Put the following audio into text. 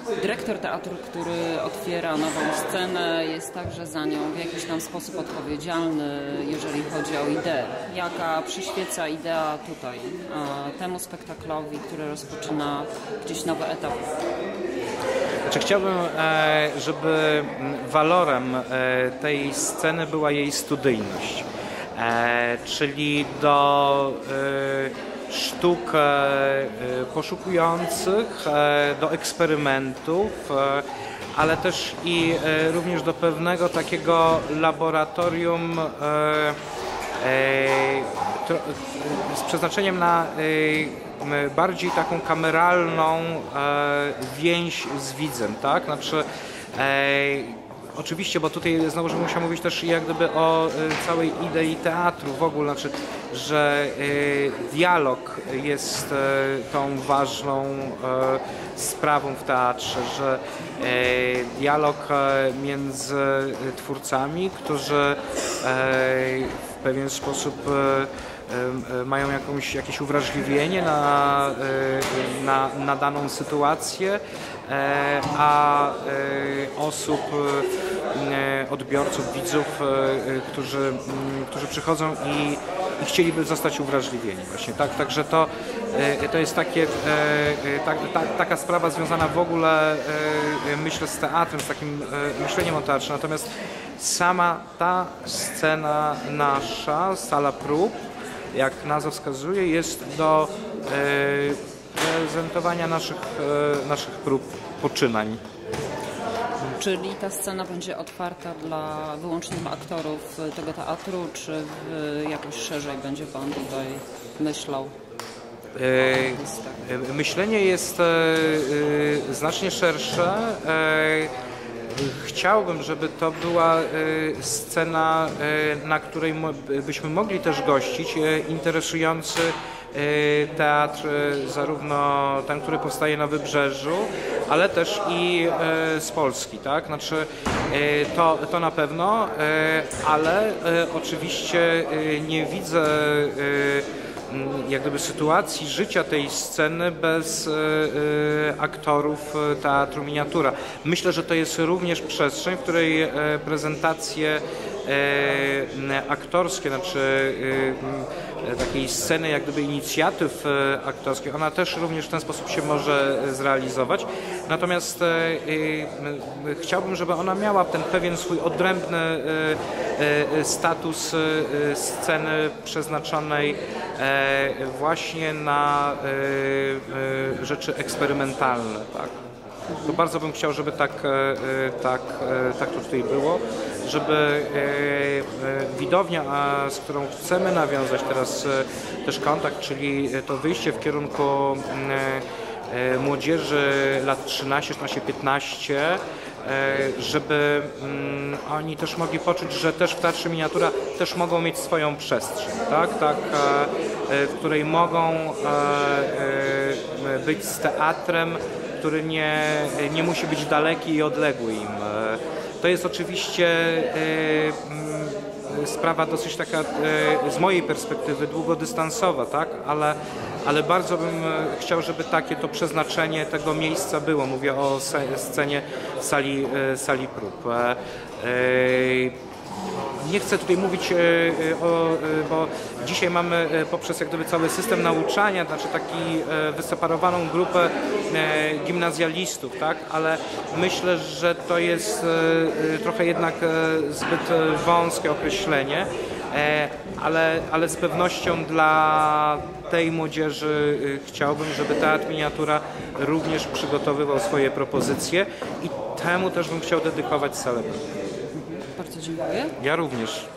Dyrektor teatru, który otwiera nową scenę, jest także za nią w jakiś tam sposób odpowiedzialny, jeżeli chodzi o ideę. Jaka przyświeca idea tutaj temu spektaklowi, który rozpoczyna gdzieś nowy etap? Znaczy, chciałbym, żeby walorem tej sceny była jej studyjność, czyli do sztuk poszukujących, do eksperymentów, ale też i również do pewnego takiego laboratorium z przeznaczeniem na bardziej taką kameralną więź z widzem, tak? Znaczy, oczywiście, bo tutaj znowu musiał mówić też jak gdyby o całej idei teatru w ogóle, znaczy, że dialog jest tą ważną sprawą w teatrze, że dialog między twórcami, którzy w pewien sposób mają jakieś uwrażliwienie na daną sytuację, a osób, odbiorców, widzów, którzy przychodzą i chcieliby zostać uwrażliwieni właśnie, tak? Także to jest taka sprawa związana w ogóle, myślę, z teatrem, z takim myśleniem o teatrze. Natomiast sama ta scena nasza, sala prób, jak nazwa wskazuje, jest do prezentowania naszych prób, poczynań. Czyli ta scena będzie otwarta dla wyłącznie dla aktorów tego teatru, czy jakoś szerzej będzie Pan tutaj myślał? Myślenie jest znacznie szersze. Chciałbym, żeby to była scena, na której byśmy mogli też gościć interesujący teatr, zarówno ten, który powstaje na Wybrzeżu, ale też i z Polski, tak? Znaczy, to na pewno, ale oczywiście nie widzę jak gdyby sytuacji życia tej sceny bez aktorów teatru miniatura. Myślę, że to jest również przestrzeń, w której prezentacje aktorskie, znaczy takiej sceny, jak gdyby inicjatyw aktorskich, ona też również w ten sposób się może zrealizować. Natomiast chciałbym, żeby ona miała ten pewien swój odrębny status sceny przeznaczonej właśnie na rzeczy eksperymentalne, tak. To bardzo bym chciał, żeby tak to tutaj było, żeby widownia, z którą chcemy nawiązać teraz też kontakt, czyli to wyjście w kierunku młodzieży lat 13, 14, 15, żeby oni też mogli poczuć, że też w Teatrze Miniatura też mogą mieć swoją przestrzeń, tak? W której mogą być z teatrem, który nie musi być daleki i odległy im. To jest oczywiście sprawa dosyć taka z mojej perspektywy długodystansowa, tak? Ale bardzo bym chciał, żeby takie to przeznaczenie tego miejsca było. Mówię o scenie sali prób. Nie chcę tutaj mówić bo dzisiaj mamy poprzez jak gdyby cały system nauczania, znaczy taki wyseparowaną grupę gimnazjalistów, tak? Ale myślę, że to jest trochę jednak zbyt wąskie określenie, ale z pewnością dla tej młodzieży chciałbym, żeby Teatr Miniatura również przygotowywał swoje propozycje i temu też bym chciał dedykować salę. Bardzo dziękuję. Ja również.